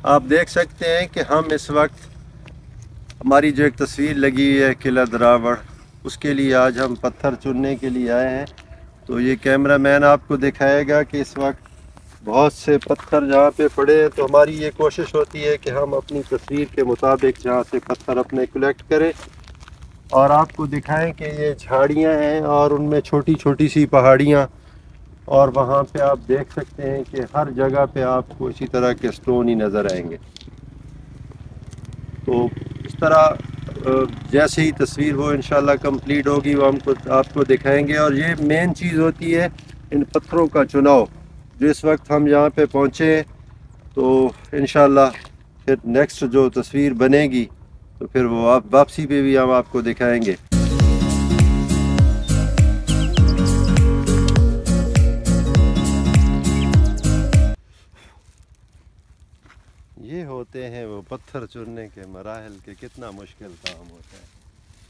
आप देख सकते हैं कि हम इस वक्त हमारी जो एक तस्वीर लगी हुई है किला दरावड़, उसके लिए आज हम पत्थर चुनने के लिए आए हैं। तो ये कैमरामैन आपको दिखाएगा कि इस वक्त बहुत से पत्थर जहाँ पे पड़े हैं। तो हमारी ये कोशिश होती है कि हम अपनी तस्वीर के मुताबिक जहाँ से पत्थर अपने कलेक्ट करें और आपको दिखाएं कि ये झाड़ियाँ हैं और उनमें छोटी छोटी सी पहाड़ियाँ, और वहाँ पे आप देख सकते हैं कि हर जगह पे आपको इसी तरह के स्टोन ही नज़र आएंगे। तो इस तरह जैसे ही तस्वीर वो इंशाल्लाह कंप्लीट होगी वो हमको आपको दिखाएंगे। और ये मेन चीज़ होती है इन पत्थरों का चुनाव। जो इस वक्त हम यहाँ पे पहुँचे तो इंशाल्लाह फिर नेक्स्ट जो तस्वीर बनेगी तो फिर वो आप वापसी पे भी हम आपको दिखाएंगे। ये होते हैं वो पत्थर चुनने के मराहल के, कितना मुश्किल काम होता है।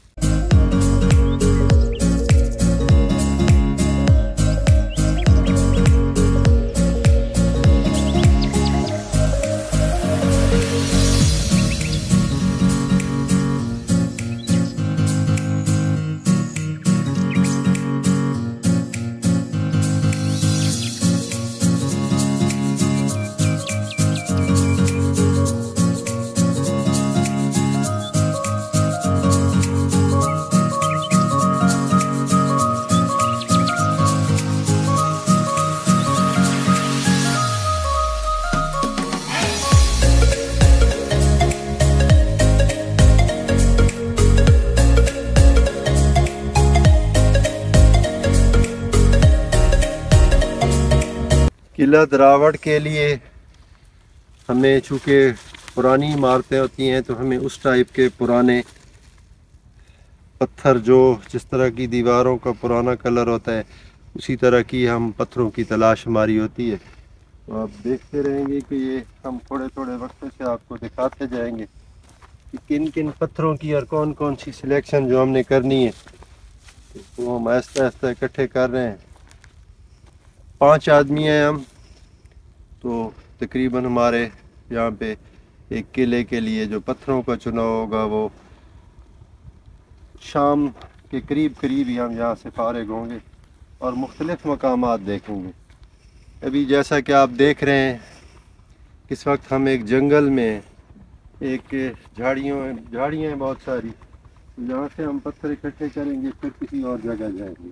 किला दरावड़ के लिए हमें चूँकि पुरानी इमारतें होती हैं तो हमें उस टाइप के पुराने पत्थर, जो जिस तरह की दीवारों का पुराना कलर होता है उसी तरह की हम पत्थरों की तलाश हमारी होती है। तो आप देखते रहेंगे कि ये हम थोड़े थोड़े वक्त से आपको दिखाते जाएंगे कि किन किन पत्थरों की और कौन कौन सी सिलेक्शन जो हमने करनी है। तो हम आहिस्ता आहिस्ता इकट्ठे कर रहे हैं। 5 आदमी हैं हम, तो तकरीबन हमारे यहाँ पे एक किले के लिए जो पत्थरों का चुनाव होगा वो शाम के करीब करीब ही हम यहाँ से फारिग होंगे और मुख्तलिफ मकामात देखेंगे। अभी जैसा कि आप देख रहे हैं इस वक्त हम एक जंगल में, एक झाड़ियाँ हैं बहुत सारी, जहाँ से हम पत्थर इकट्ठे करेंगे फिर किसी और जगह जाएंगे।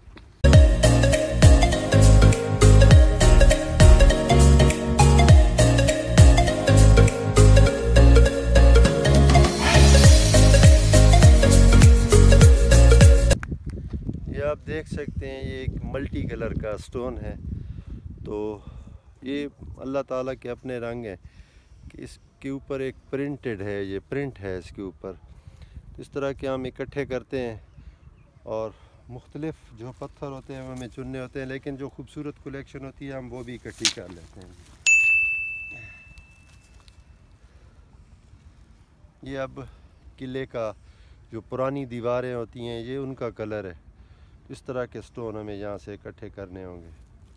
आप देख सकते हैं ये एक मल्टी कलर का स्टोन है। तो ये अल्लाह ताला के अपने रंग हैं कि इसके ऊपर एक प्रिंटेड है, ये प्रिंट है इसके ऊपर। तो इस तरह के हम इकट्ठे करते हैं और मुख्तलिफ जो पत्थर होते हैं वो हमें चुनने होते हैं, लेकिन जो खूबसूरत कलेक्शन होती है हम वो भी इकट्ठी कर लेते हैं। ये अब किले का जो पुरानी दीवारें होती हैं ये उनका कलर है। इस तरह के स्टोन हमें यहाँ से इकट्ठे करने होंगे।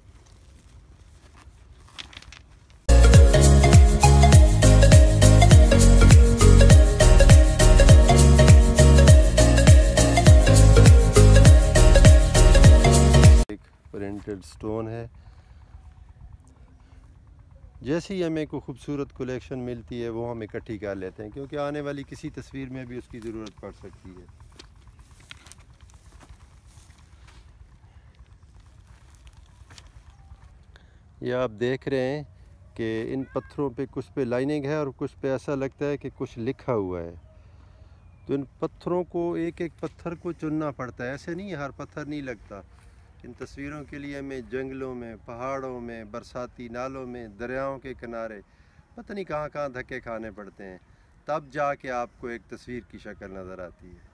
एक प्रिंटेड स्टोन है। जैसे ही हमें कोई खूबसूरत कलेक्शन मिलती है वो हम इकट्ठी कर लेते हैं, क्योंकि आने वाली किसी तस्वीर में भी उसकी ज़रूरत पड़ सकती है। ये आप देख रहे हैं कि इन पत्थरों पे कुछ पे लाइनिंग है और कुछ पे ऐसा लगता है कि कुछ लिखा हुआ है। तो इन पत्थरों को, एक एक पत्थर को चुनना पड़ता है, ऐसे नहीं हर पत्थर नहीं लगता। इन तस्वीरों के लिए हमें जंगलों में, पहाड़ों में, बरसाती नालों में, दरियाओं के किनारे पता नहीं कहाँ कहाँ धक्के खाने पड़ते हैं, तब जाके आपको एक तस्वीर की शक्ल नज़र आती है।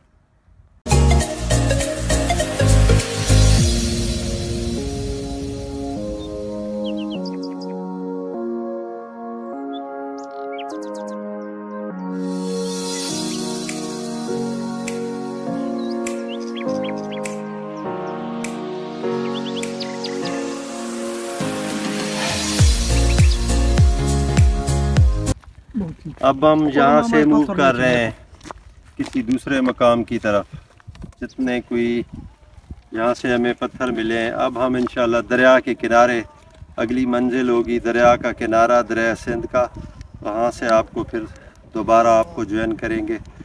अब हम यहाँ से मूव कर रहे हैं किसी दूसरे मकाम की तरफ। जितने कोई यहाँ से हमें पत्थर मिले हैं, अब हम इंशाल्लाह दरिया के किनारे, अगली मंजिल होगी दरिया का किनारा, दरिया सिंध का। वहाँ से आपको फिर दोबारा आपको ज्वाइन करेंगे।